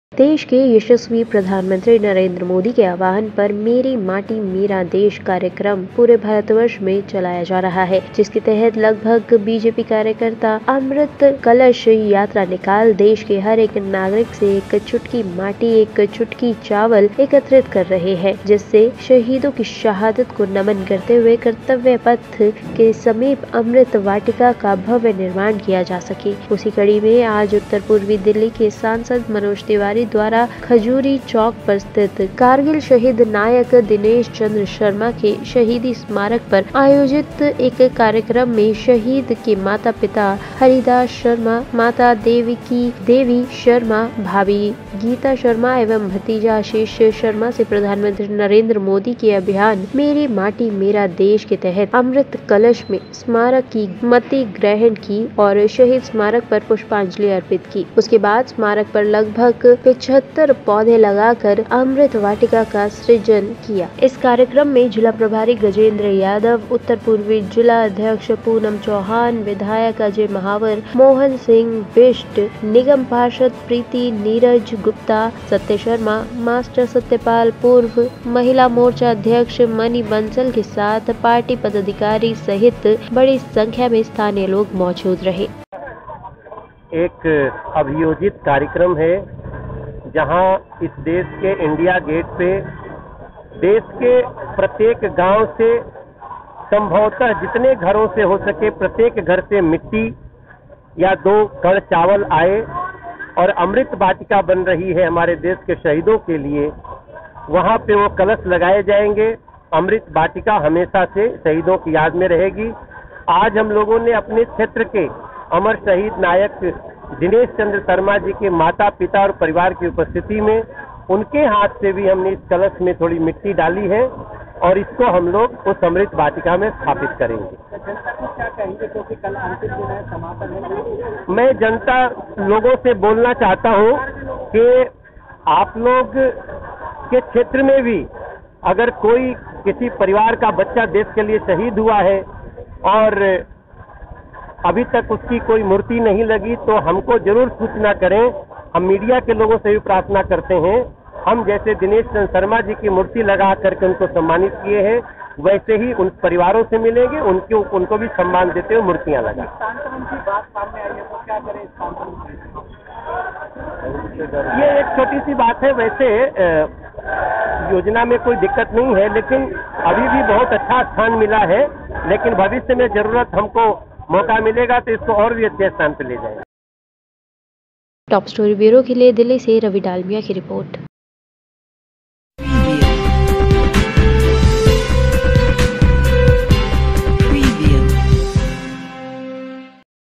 देश के यशस्वी प्रधानमंत्री नरेंद्र मोदी के आह्वान पर मेरी माटी मेरा देश कार्यक्रम पूरे भारतवर्ष में चलाया जा रहा है, जिसके तहत लगभग बीजेपी कार्यकर्ता अमृत कलश यात्रा निकाल देश के हर एक नागरिक से एक चुटकी माटी, एक चुटकी चावल एकत्रित कर रहे हैं, जिससे शहीदों की शहादत को नमन करते हुए कर्तव्य पथ के समीप अमृत वाटिका का भव्य निर्माण किया जा सके। उसी कड़ी में आज उत्तर पूर्वी दिल्ली के सांसद मनोज तिवारी द्वारा खजूरी चौक पर स्थित कारगिल शहीद नायक दिनेश चंद्र शर्मा के शहीदी स्मारक पर आयोजित एक कार्यक्रम में शहीद के माता पिता हरिदास शर्मा, माता देवी शर्मा, भाभी गीता शर्मा एवं भतीजा आशीष शर्मा से प्रधानमंत्री नरेंद्र मोदी के अभियान मेरी माटी मेरा देश के तहत अमृत कलश में स्मारक की मति ग्रहण की और शहीद स्मारक पर पुष्पांजलि अर्पित की। उसके बाद स्मारक पर लगभग 75 पौधे लगाकर अमृत वाटिका का सृजन किया। इस कार्यक्रम में जिला प्रभारी गजेंद्र यादव, उत्तर पूर्वी जिला अध्यक्ष पूनम चौहान, विधायक अजय महावर, मोहन सिंह बिष्ट, निगम पार्षद प्रीति नीरज गुप्ता, सत्य शर्मा, मास्टर सत्यपाल, पूर्व महिला मोर्चा अध्यक्ष मनी बंसल के साथ पार्टी पदाधिकारी सहित बड़ी संख्या में स्थानीय लोग मौजूद रहे। एक अभियोजित कार्यक्रम है जहां इस देश के इंडिया गेट पे देश के प्रत्येक गांव से संभवतः जितने घरों से हो सके प्रत्येक घर से मिट्टी या 2 कण चावल आए और अमृत वाटिका बन रही है हमारे देश के शहीदों के लिए। वहां पे वो कलश लगाए जाएंगे। अमृत वाटिका हमेशा से शहीदों की याद में रहेगी। आज हम लोगों ने अपने क्षेत्र के अमर शहीद नायक दिनेश चंद्र शर्मा जी के माता पिता और परिवार की उपस्थिति में उनके हाथ से भी हमने इस कलश में थोड़ी मिट्टी डाली है और इसको हम लोग उस अमृत वाटिका में स्थापित करेंगे। जनता को क्या कहेंगे, क्योंकि कल अंतिम दिन है, समापन है। मैं जनता लोगों से बोलना चाहता हूँ कि आप लोग के क्षेत्र में भी अगर कोई किसी परिवार का बच्चा देश के लिए शहीद हुआ है और अभी तक उसकी कोई मूर्ति नहीं लगी तो हमको जरूर सूचना करें। हम मीडिया के लोगों से भी प्रार्थना करते हैं, हम जैसे दिनेश चंद्र शर्मा जी की मूर्ति लगा करके उनको सम्मानित किए हैं, वैसे ही उन परिवारों से मिलेंगे, उनको भी सम्मान देते हुए मूर्तियां लगा। ये एक छोटी सी बात है, वैसे योजना में कोई दिक्कत नहीं है, लेकिन अभी भी बहुत अच्छा स्थान मिला है, लेकिन भविष्य में जरूरत हमको मौका मिलेगा तो इसको और भी अच्छे स्थान पर ले जाएंगे। टॉप स्टोरी ब्यूरो के लिए दिल्ली से रवि डालमिया की रिपोर्ट।